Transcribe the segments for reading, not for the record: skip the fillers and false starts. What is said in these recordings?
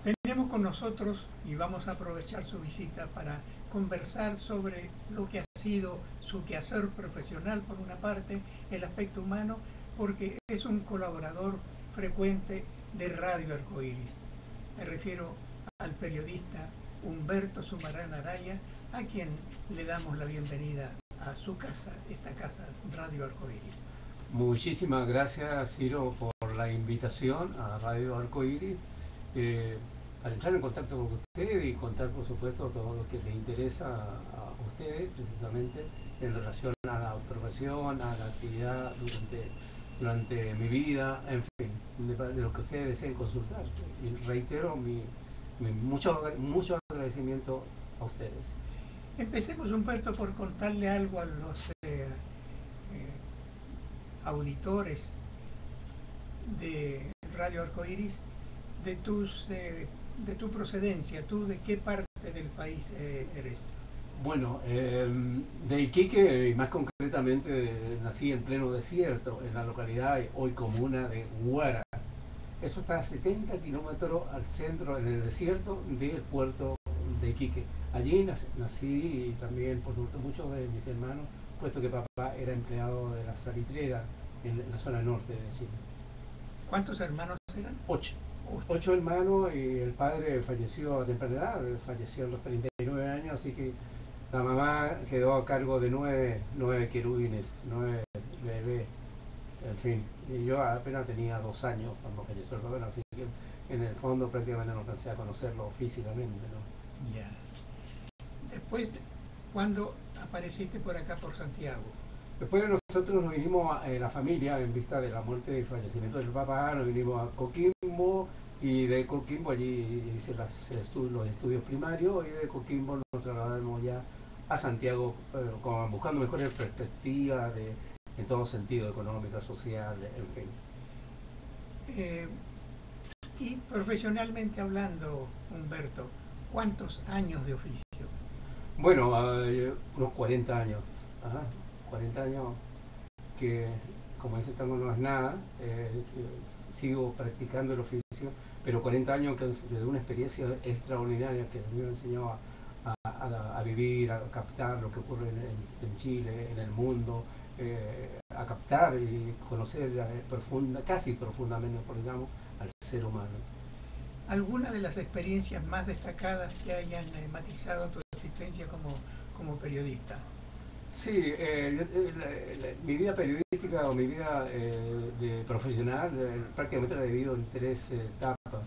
Tenemos con nosotros, y vamos a aprovechar su visita para conversar sobre lo que ha sido su quehacer profesional, por una parte, el aspecto humano, porque es un colaborador frecuente de Radio Arcoíris. Me refiero al periodista Humberto Sumarán Araya, a quien le damos la bienvenida a su casa, esta casa Radio Arcoíris. Muchísimas gracias, Ciro, por la invitación a Radio Arcoíris, para entrar en contacto con usted y contar, por supuesto, todo lo que le interesa a ustedes, precisamente en relación a la profesión, a la actividad durante mi vida, en fin, de lo que ustedes deseen consultar. Y reitero mucho agradecimiento a ustedes. Empecemos, Humberto, por contarle algo a los auditores de Radio Arcoíris de tu procedencia. ¿Tú de qué parte del país eres? Bueno, de Iquique, y más concretamente nací en pleno desierto, en la localidad hoy comuna de Huara. Eso está a 70 kilómetros al centro, en el desierto del puerto de Iquique. Allí nací, y también, por supuesto, muchos de mis hermanos, puesto que papá era empleado de la salitrera en la zona norte de Chile. ¿Cuántos hermanos eran? 8. 8 hermanos, y el padre falleció a temprana edad, falleció a los 39 años, así que la mamá quedó a cargo de 9 querubines, 9 bebés, en fin. Y yo apenas tenía 2 años cuando falleció el papá, así que en el fondo prácticamente no alcancé a conocerlo físicamente, ¿no? Ya. Después, ¿cuándo apareciste por acá, por Santiago? Después nosotros nos vinimos la familia, en vista de la muerte y fallecimiento del papá, nos vinimos a Coquimbo, y de Coquimbo allí hice los estudios primarios, y de Coquimbo nos trasladamos ya a Santiago, buscando mejores perspectivas en todo sentido, económica, social, en fin. Y profesionalmente hablando, Humberto, ¿cuántos años de oficio? Bueno, unos 40 años. Ajá. 40 años que, como dice tango, no es nada, sigo practicando el oficio, pero 40 años de una experiencia extraordinaria que me enseñó a vivir, a captar lo que ocurre en Chile, en el mundo, a captar y conocer casi profundamente, digamos, al ser humano. ¿Alguna de las experiencias más destacadas que hayan matizado tu existencia como periodista? Sí, mi vida periodística o mi vida de profesional prácticamente la he vivido en 3 etapas.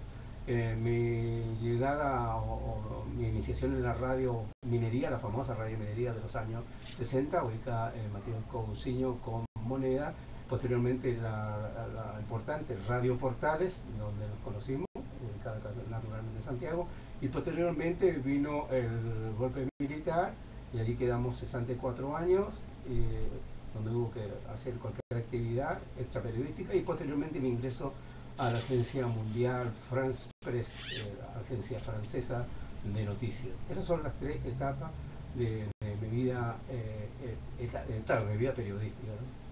Mi llegada o mi iniciación en la radio minería, la famosa radio minería de los años 60, ubicada en Matías Cousiño con Moneda. Posteriormente la importante Radio Portales, donde nos conocimos, ubicada naturalmente en Santiago. Y posteriormente vino el golpe militar, y allí quedamos 64 años, donde hubo que hacer cualquier actividad extra periodística, y posteriormente mi ingreso a la agencia mundial France Press, agencia francesa de noticias. Esas son las 3 etapas de mi vida, claro, mi vida periodística, ¿no?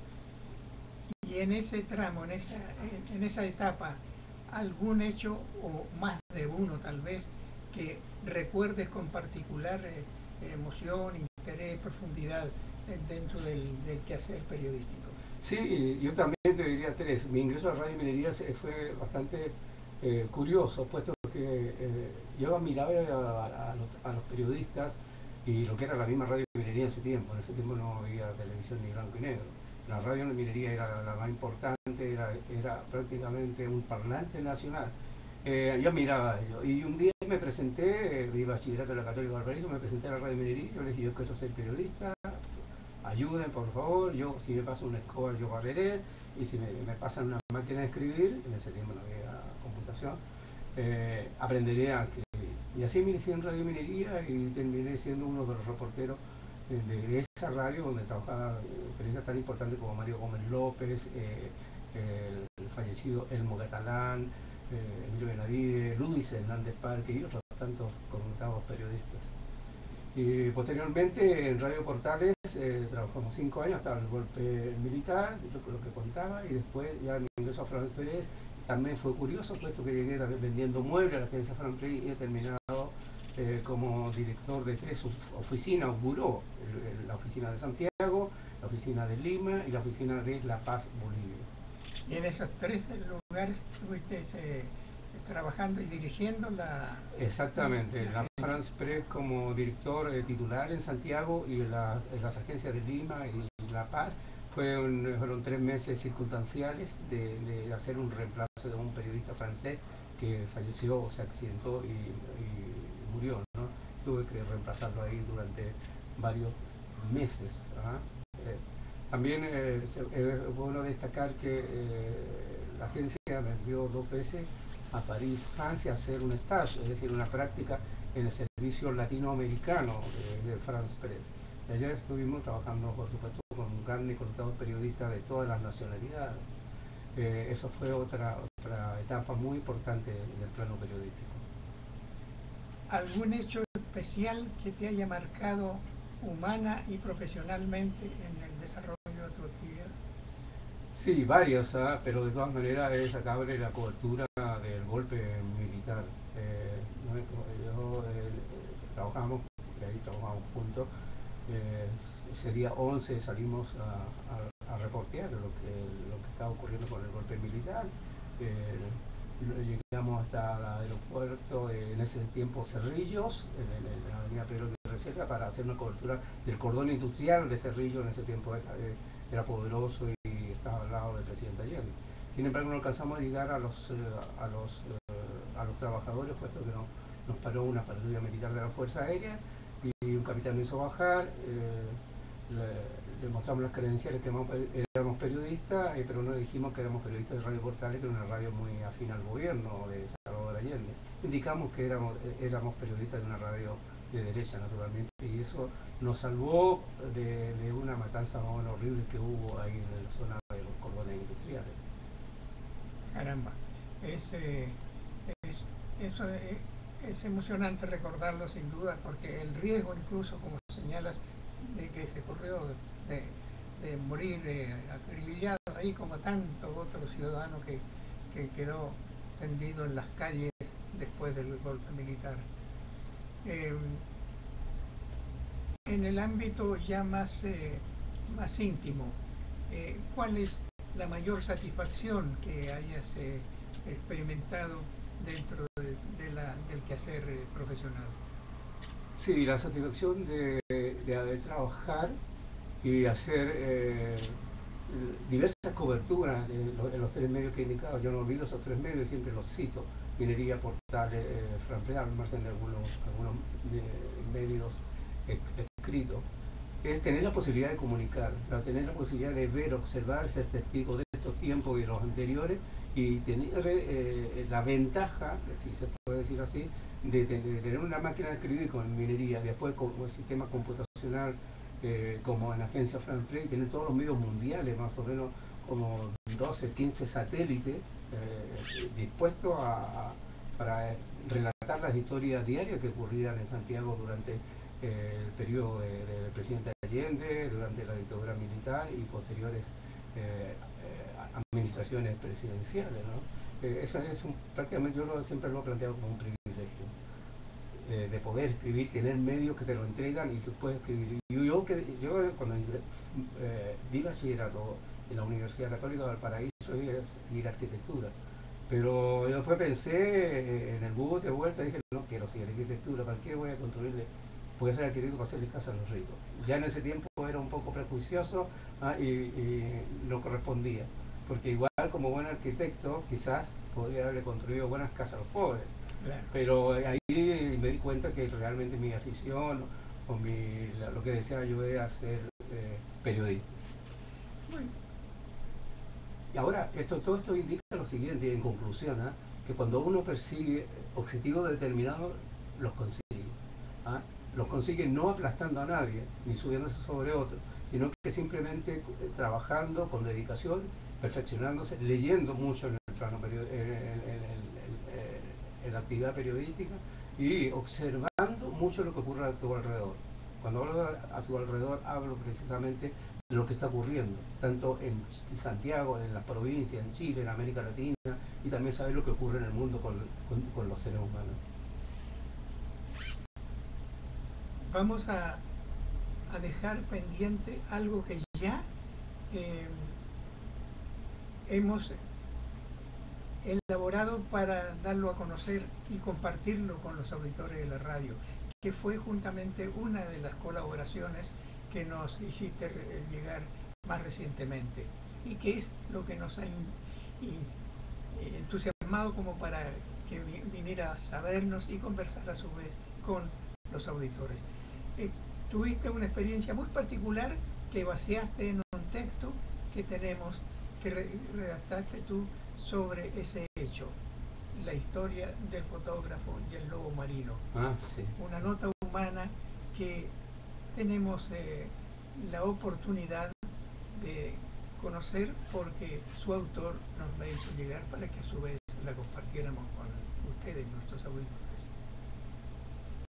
Y en ese tramo, en esa etapa, ¿algún hecho, o más de uno tal vez, que recuerdes con particular emoción, interés, profundidad dentro del quehacer periodístico? Sí, yo también te diría 3. Mi ingreso a Radio Minería fue bastante curioso, puesto que yo admiraba a los periodistas y lo que era la misma Radio Minería en ese tiempo. En ese tiempo no había televisión ni blanco y negro. La radio de minería era la más importante, era prácticamente un parlante nacional. Yo admiraba a ellos, y un día me presenté, vi bachillerato de la Católica de Valparaíso, me presenté a la radio de minería, yo les dije: yo quiero ser periodista, ayuden por favor, si me pasan una escoba yo barreré, y si me pasan una máquina de escribir, en ese tiempo no había computación, aprenderé a escribir. Y así me inicié en Radio Minería, y terminé siendo uno de los reporteros de esa radio, donde trabajaba periodistas tan importantes como Mario Gómez López, el fallecido Elmo Catalán, Emilio Benavides, Luis Hernández Parque y otros tantos connotados periodistas. Y posteriormente en Radio Portales trabajamos 5 años hasta el golpe militar, lo que contaba, y después ya mi ingreso a France Press, también fue curioso, puesto que llegué también vendiendo muebles a la agencia Franprix y he terminado como director de 3 oficinas, buró, la oficina de Santiago, la oficina de Lima y la oficina de La Paz, Bolivia. Y en esos 3 lugares estuviste trabajando y dirigiendo la... Exactamente, la France Press como director titular en Santiago y en las agencias de Lima y La Paz. Fueron 3 meses circunstanciales de hacer un reemplazo de un periodista francés que falleció o se accidentó y murió, ¿no? Tuve que reemplazarlo ahí durante varios meses. También es bueno destacar que la agencia me envió 2 veces a París, Francia, a hacer un stage, es decir, una práctica en el servicio latinoamericano de France Press. Y allá estuvimos trabajando, por supuesto, con un gran y conectados periodistas de todas las nacionalidades. Eso fue otra etapa muy importante en el plano periodístico. ¿Algún hecho especial que te haya marcado humana y profesionalmente en el desarrollo de tu actividad? Sí, varios, pero de todas maneras es destacable la cobertura del golpe militar. Trabajamos, y ahí trabajamos juntos. Ese día 11 salimos a reportear lo que estaba ocurriendo con el golpe militar. Llegamos hasta el aeropuerto en ese tiempo Cerrillos, en la avenida Pedro de Reserva, para hacer una cobertura del cordón industrial de Cerrillos. En ese tiempo era poderoso y estaba al lado del presidente Allende. Sin embargo, no alcanzamos a llegar a los trabajadores, puesto que nos paró una patrulla militar de la Fuerza Aérea y un capitán me hizo bajar. Le mostramos las credenciales que éramos periodistas, pero no dijimos que éramos periodistas de Radio Portales, que era una radio muy afín al gobierno de Salvador Allende. Indicamos que éramos periodistas de una radio de derecha, naturalmente, y eso nos salvó de una matanza más o menos horrible que hubo ahí en la zona de los cordones industriales. Caramba, es emocionante recordarlo sin duda, porque el riesgo incluso, como señalas, de que se corrió de morir acribillado ahí como tanto otro ciudadano que quedó tendido en las calles después del golpe militar. En el ámbito ya más íntimo, ¿cuál es la mayor satisfacción que hayas experimentado dentro del quehacer profesional? Sí, la satisfacción de trabajar y hacer diversas coberturas en los 3 medios que he indicado. Yo no olvido esos 3 medios, siempre los cito: Minería, Portales, Franprix, al margen de algunos medios escritos. Es tener la posibilidad de comunicar, tener la posibilidad de ver, observar, ser testigo de estos tiempos y de los anteriores, y tener la ventaja, si se puede decir así, de tener una máquina de escribir con minería, después con el sistema computacional como en la agencia Franprix, y tener todos los medios mundiales, más o menos como 12, 15 satélites dispuestos para relatar las historias diarias que ocurrían en Santiago durante el periodo del presidente Allende, durante la dictadura militar y posteriores administraciones presidenciales, ¿no? Eso es prácticamente, yo siempre lo he planteado como un privilegio, de poder escribir, tener medios que te lo entregan y tú puedes escribir. Yo cuando di bachillerato en la Universidad Católica de Valparaíso, iba a seguir arquitectura, pero yo después pensé en el bus de vuelta y dije, no quiero seguir arquitectura, ¿para qué voy a construirle? Voy a ser arquitecto para hacerle casa a los ricos. Ya en ese tiempo era un poco prejuicioso y no correspondía, porque igual como buen arquitecto quizás podría haberle construido buenas casas a los pobres. Claro. Pero ahí me di cuenta que realmente mi afición o lo que deseaba yo era ser periodista. Bueno. Y ahora, todo esto indica lo siguiente, en conclusión, que cuando uno persigue objetivos determinados, los consigue. Los consigue no aplastando a nadie, ni subiéndose sobre otro, sino que simplemente trabajando con dedicación, perfeccionándose, leyendo mucho en el plano en la actividad periodística y observando mucho lo que ocurre a tu alrededor. Cuando hablo a tu alrededor, hablo precisamente de lo que está ocurriendo, tanto en Santiago, en las provincias, en Chile, en América Latina, y también saber lo que ocurre en el mundo con los seres humanos. Vamos a dejar pendiente algo que ya hemos elaborado para darlo a conocer y compartirlo con los auditores de la radio, que fue juntamente una de las colaboraciones que nos hiciste llegar más recientemente y que es lo que nos ha entusiasmado como para que viniera a sabernos y conversar a su vez con los auditores. Tuviste una experiencia muy particular que vaciaste en un texto que tenemos, que redactaste tú sobre ese hecho, la historia del fotógrafo y el lobo marino. Sí, una nota humana que tenemos la oportunidad de conocer porque su autor nos la hizo llegar para que a su vez la compartiéramos con ustedes, nuestros auditores.